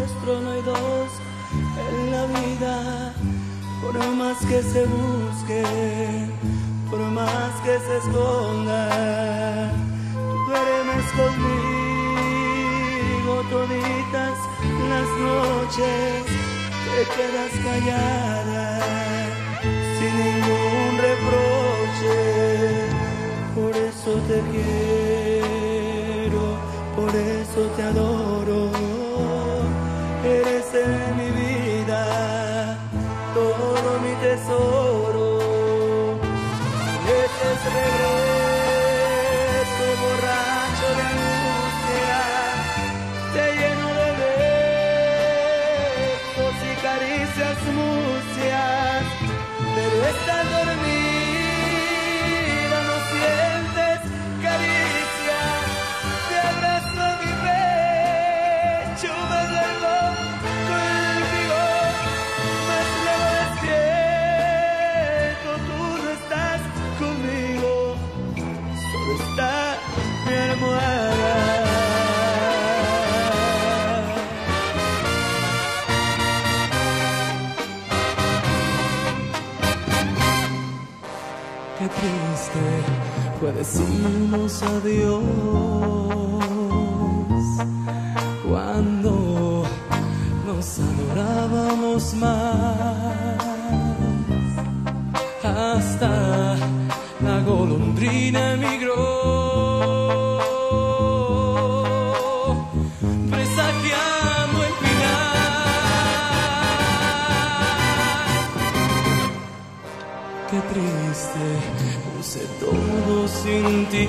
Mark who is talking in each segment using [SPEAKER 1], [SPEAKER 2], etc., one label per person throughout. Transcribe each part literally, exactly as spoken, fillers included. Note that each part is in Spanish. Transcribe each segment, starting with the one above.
[SPEAKER 1] nuestro no hay dos en la vida. Por más que se busque, por más que se esconda, tú duermes conmigo toditas las noches, te quedas callada sin ningún reproche. Por eso te quiero, por eso te adoro. Eres en mi vida todo mi tesoro. Este es regreso borracho de angustia, te lleno de besos y caricias mucias, pero estás dormida, no sientes caricias. Te abrazo a mi pecho, me duermo contigo, mas luego despierto, tú no estás conmigo, solo está mi almohada. Qué triste fue decirnos adiós cuando nos adorábamos más. Hasta la golondrina emigró, presagiando el final. Qué triste, puse todo sin ti.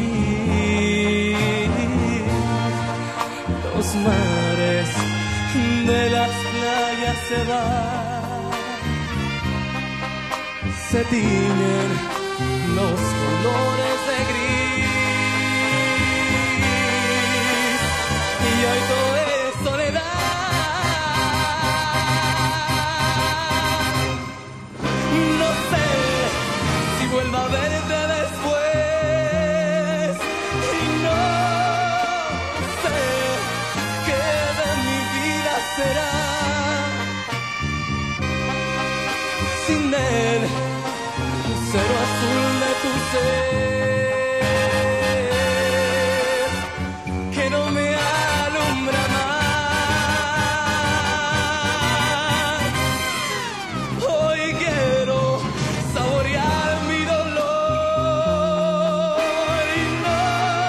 [SPEAKER 1] Los mares de las playas se van, se tiñen los colores de gris, y hoy todo es soledad. No sé si vuelvo a verte después, y no sé qué de mi vida será sin él, lucero azul de tu ser, que no me alumbra más. Hoy quiero saborear mi dolor y no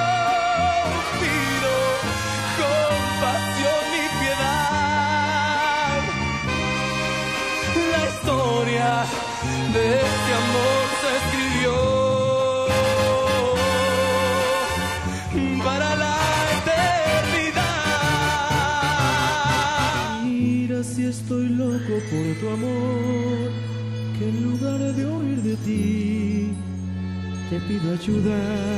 [SPEAKER 1] pido compasión ni piedad. La historia de este amor se escribió para la eternidad. Mira si estoy loco por tu amor, que en lugar de huir de ti te pido ayuda.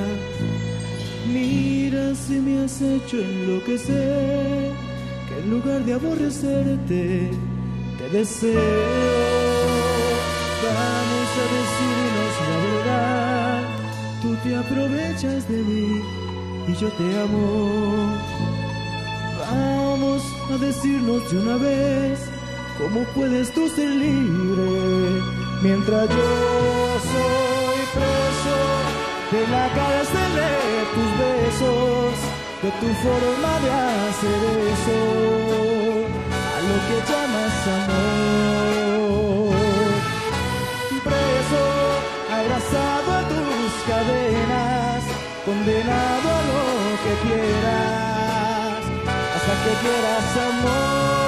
[SPEAKER 1] Mira si me has hecho enloquecer, que en lugar de aborrecerte te deseo. Vamos a decirnos la verdad, tú te aprovechas de mí y yo te amo. Vamos a decirnos de una vez, ¿cómo puedes tú ser libre mientras yo soy preso de la cárcel de tus besos, de tu forma de hacer eso, a lo que llamas amor? Preso, abrazado a tus cadenas, condenado a lo que quieras, hasta que quieras amor.